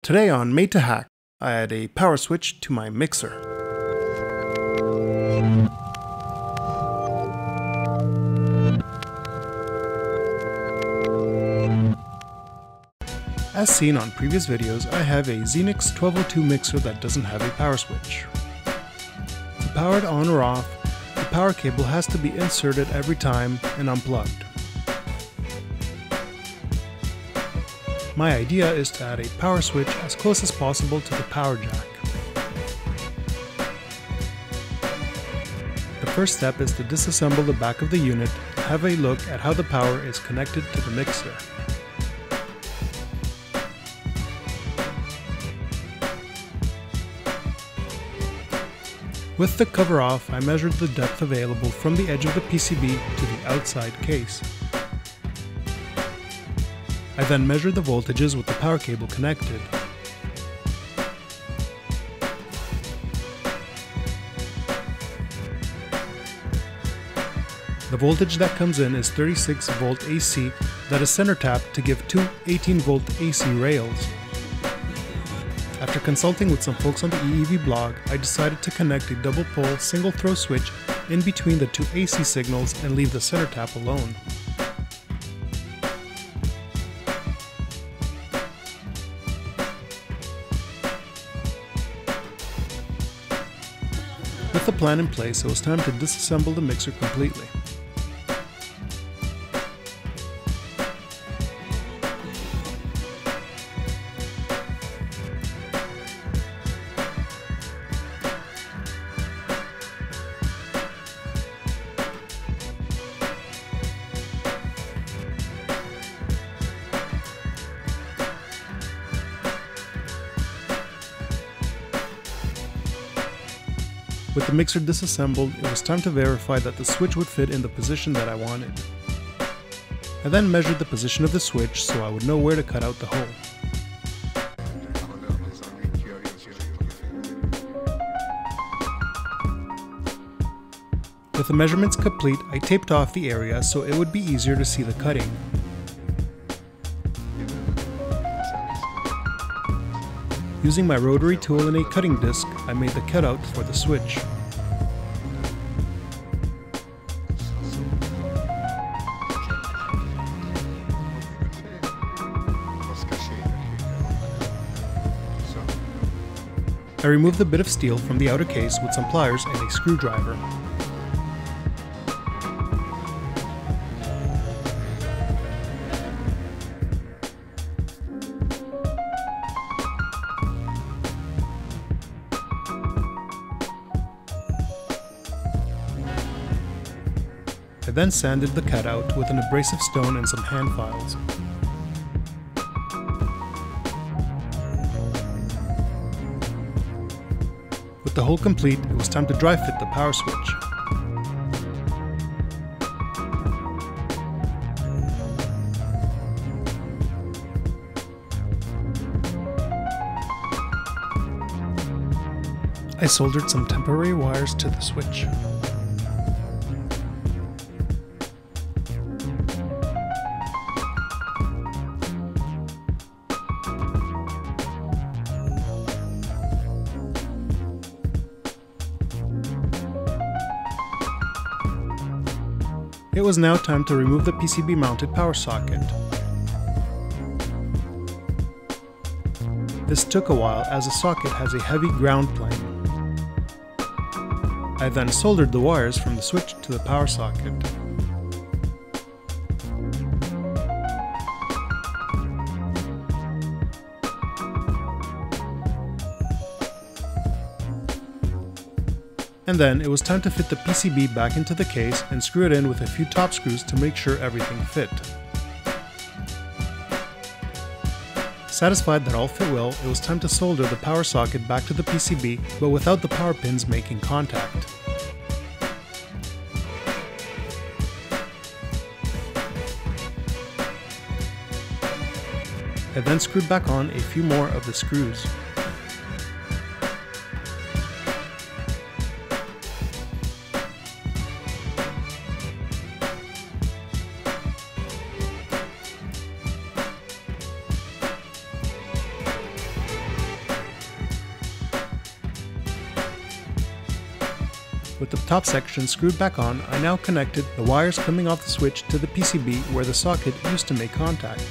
Today on Made to Hack, I add a power switch to my mixer. As seen on previous videos, I have a Xenix 1202 mixer that doesn't have a power switch. To power it on or off, the power cable has to be inserted every time and unplugged. My idea is to add a power switch as close as possible to the power jack. The first step is to disassemble the back of the unit and have a look at how the power is connected to the mixer. With the cover off, I measured the depth available from the edge of the PCB to the outside case. I then measured the voltages with the power cable connected. The voltage that comes in is 36 volt AC that is center tapped to give two 18 volt AC rails. After consulting with some folks on the EEV blog, I decided to connect a double pole single throw switch in between the two AC signals and leave the center tap alone. With the plan in place, it was time to disassemble the mixer completely. With the mixer disassembled, it was time to verify that the switch would fit in the position that I wanted. I then measured the position of the switch so I would know where to cut out the hole. With the measurements complete, I taped off the area so it would be easier to see the cutting. Using my rotary tool and a cutting disc, I made the cutout for the switch. I removed the bit of steel from the outer case with some pliers and a screwdriver. I then sanded the cutout with an abrasive stone and some hand files. With the hole complete, it was time to dry fit the power switch. I soldered some temporary wires to the switch. It was now time to remove the PCB mounted power socket. This took a while as the socket has a heavy ground plane. I then soldered the wires from the switch to the power socket. And then it was time to fit the PCB back into the case and screw it in with a few top screws to make sure everything fit. Satisfied that all fit well, it was time to solder the power socket back to the PCB, but without the power pins making contact. I then screwed back on a few more of the screws. With the top section screwed back on, I now connected the wires coming off the switch to the PCB where the socket used to make contact.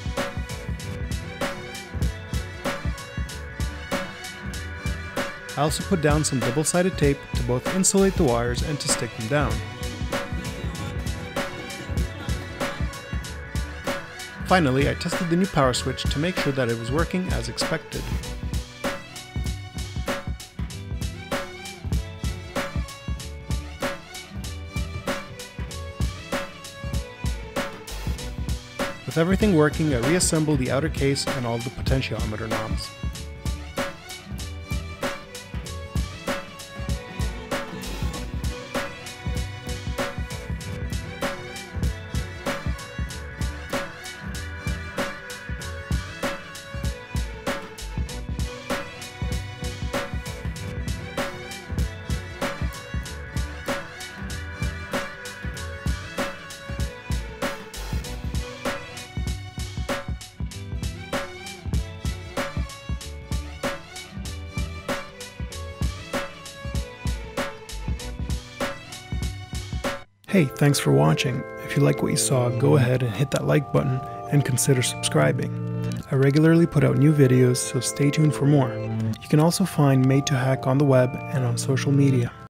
I also put down some double-sided tape to both insulate the wires and to stick them down. Finally, I tested the new power switch to make sure that it was working as expected. With everything working, I reassembled the outer case and all the potentiometer knobs. Hey, thanks for watching. If you like what you saw, go ahead and hit that like button and consider subscribing. I regularly put out new videos, so stay tuned for more. You can also find Made to Hack on the web and on social media.